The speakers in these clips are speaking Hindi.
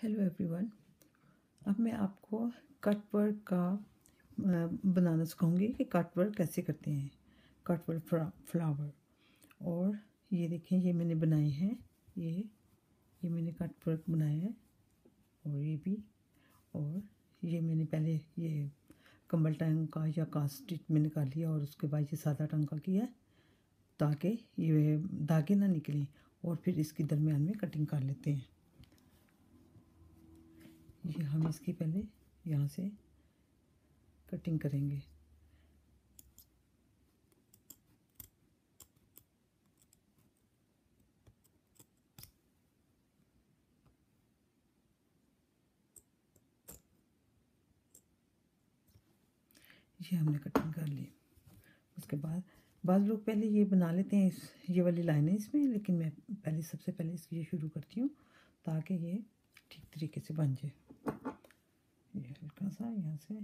Hello everyone. अब मैं आपको कट वर्क का बनाना सिखाऊंगी कि कट वर्क कैसे करते हैं। Cut work flower. और ये देखें, ये मैंने बनाए हैं। ये मैंने कट वर्क बनाया है और ये भी। और ये मैंने पहले ये कम्बल टांग का या कास्ट स्टिच में निकाल लिया और उसके बाद ये सादा टांग का किया ताकि ये धागे ना निकलें। और फिर इसके दरमियान में कटिंग कर लेते हैं। ये हम इसकी पहले यहाँ से कटिंग करेंगे। ये हमने कटिंग कर ली। उसके बाद बाद लोग पहले ये बना लेते हैं ये वाली लाइनें इसमें, लेकिन मैं पहले सबसे पहले इसकी ये शुरू करती हूँ ताकि ये ठीक तरीके से बन जाए। ये हल्का सा यहाँ से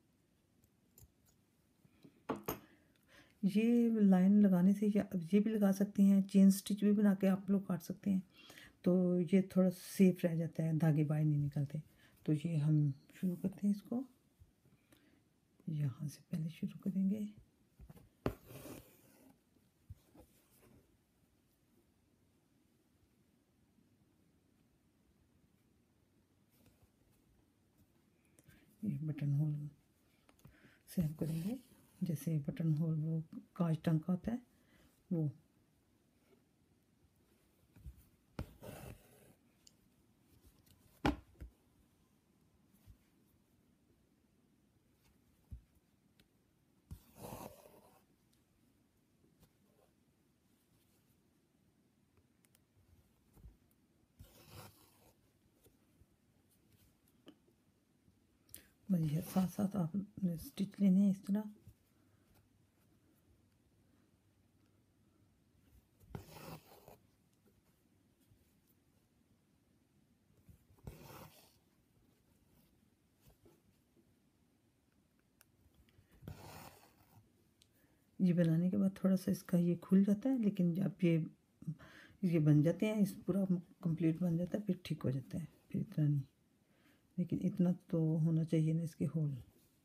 ये लाइन लगाने से ये भी लगा सकते हैं, चेन स्टिच भी बना के आप लोग काट सकते हैं। तो ये थोड़ा सेफ रह जाता है, धागे बाहर नहीं निकलते। तो ये हम शुरू करते हैं इसको। यहाँ से पहले शुरू करेंगे। ये बटन होल से हम करेंगे, जैसे बटन होल वो कांच टंग का होता है वो। बढ़िया साथ साथ आपने स्टिच लेने हैं इस तरह। ये बनाने के बाद थोड़ा सा इसका ये खुल जाता है, लेकिन जब ये बन जाते हैं, इस पूरा कंप्लीट बन जाता है, फिर ठीक हो जाता है। फिर इतना नहीं, लेकिन इतना तो होना चाहिए ना इसके होल।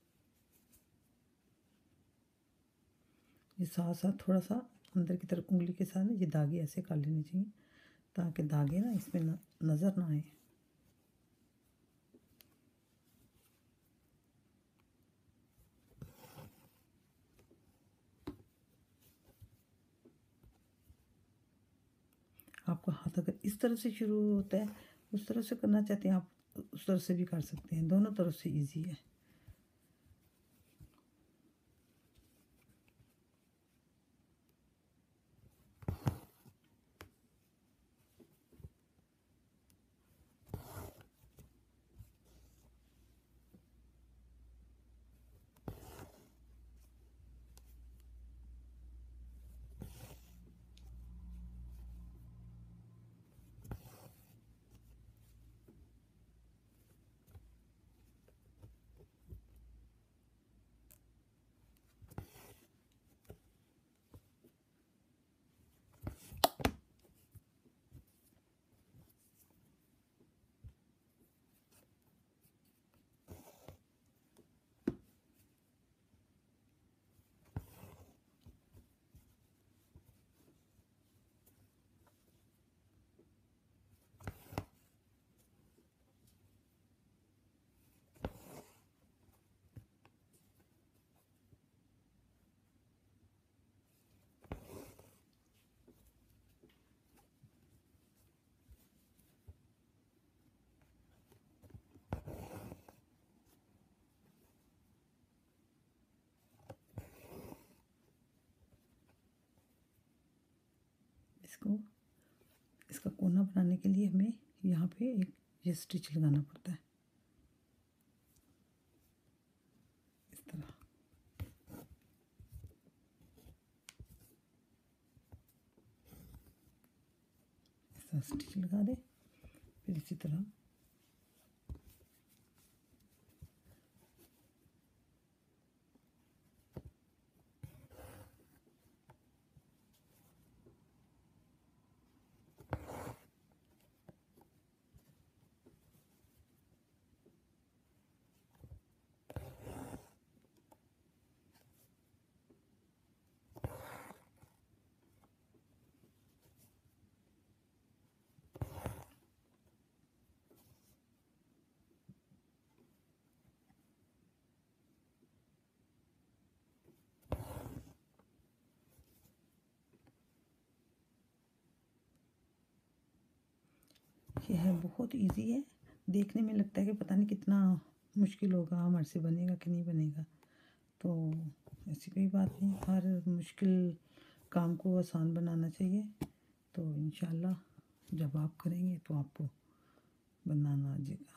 ये साथ साथ थोड़ा सा अंदर की तरफ उंगली के साथ ये धागे ऐसे कर लेने चाहिए ताकि धागे ना इसमें नज़र ना आए। आपका हाथ अगर इस तरफ से शुरू होता है, उस तरफ से करना चाहते हैं आप, उस तरफ से भी कर सकते हैं। दोनों तरफ से इजी है। इसका कोना बनाने के लिए हमें यहाँ पे एक ये स्टिच लगाना पड़ता है इस तरह। इस तरह स्टिच लगा दे। फिर इसी तरह यह है बहुत इजी है। देखने में लगता है कि पता नहीं कितना मुश्किल होगा, हमारे से बनेगा कि नहीं बनेगा। तो ऐसी कोई बात नहीं, हर मुश्किल काम को आसान बनाना चाहिए। तो इंशाल्लाह जब आप करेंगे तो आपको बनाना आ जाएगा।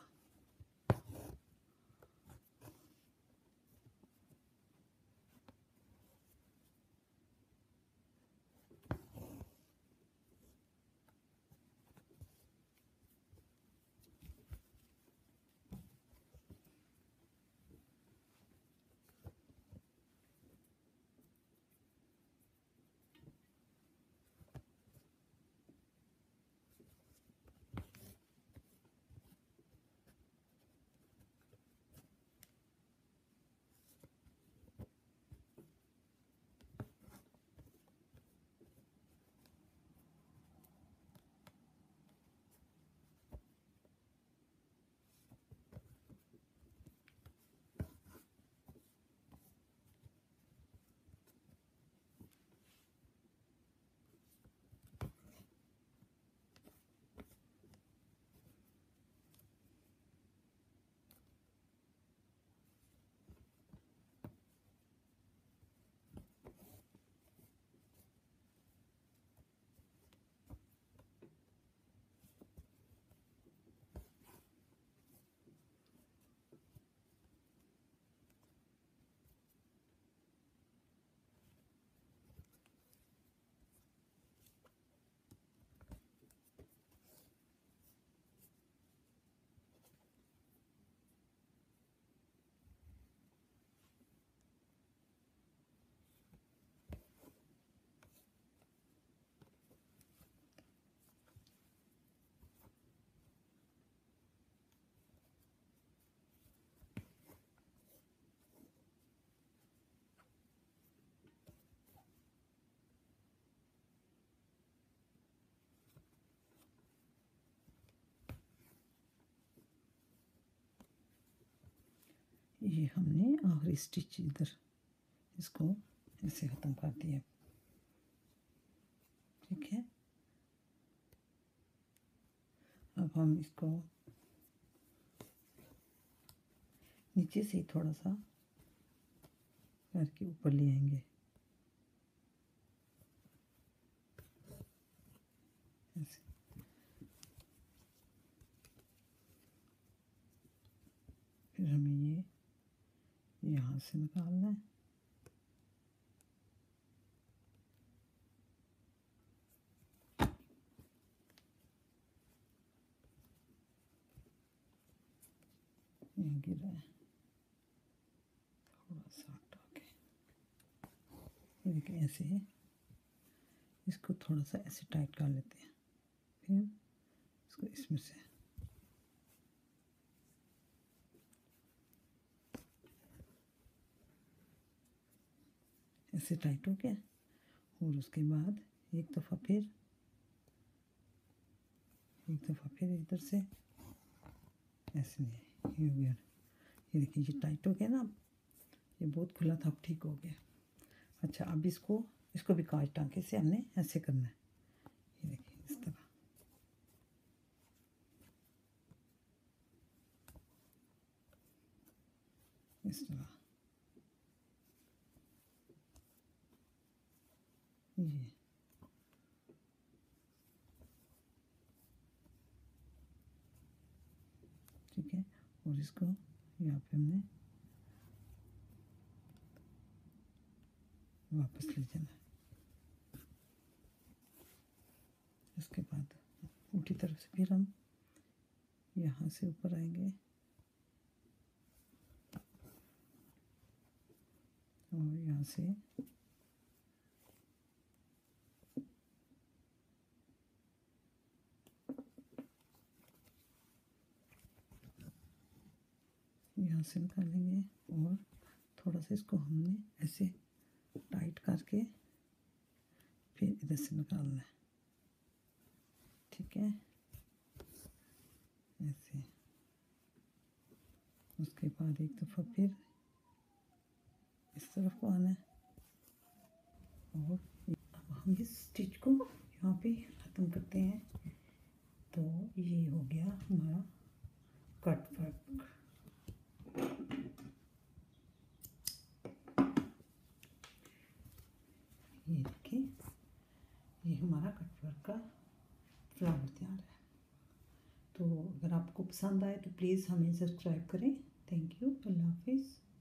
ये हमने आखिरी स्टिच इधर इसको ऐसे ख़त्म कर दिया। ठीक है, अब हम इसको नीचे से थोड़ा सा करके ऊपर ले आएंगे ऐसे। फिर हमें ये यहाँ से निकालना है। यहाँ गिरा है, थोड़ा सा हटा के ये देखिए ऐसे है। इसको थोड़ा सा ऐसे टाइट कर लेते हैं, फिर इसको इसमें से ऐसे टाइट हो गया। और उसके बाद एक दफ़ा फिर इधर से ऐसे नहीं, ये हो गया। ये देखिए ये टाइट हो गया ना, अब ये बहुत खुला था, अब ठीक हो गया। अच्छा, अब इसको भी कांच टाँके से हमने ऐसे करना है। ये देखिए इस तरह, इस तरह ये। ठीक है, और इसको यहाँ पे हमने वापस ले जाना है। उसके बाद उल्टी तरफ से फिर हम यहाँ से ऊपर आएंगे और यहाँ से निकालेंगे और थोड़ा सा इसको हमने ऐसे टाइट करके फिर इधर से निकालना है। ठीक है, ऐसे। उसके बाद एक दफ़ा फिर इस तरफ को आना है और अब हम इस स्टिच को यहाँ पे ख़त्म करते हैं। तो ये हो गया हमारा कट वर्क। ये देखिए, ये हमारा कट वर्क का फ्लावर तैयार है। तो अगर आपको पसंद आए तो प्लीज़ हमें सब्सक्राइब करें। Thank you. अल्लाह हाफिज़।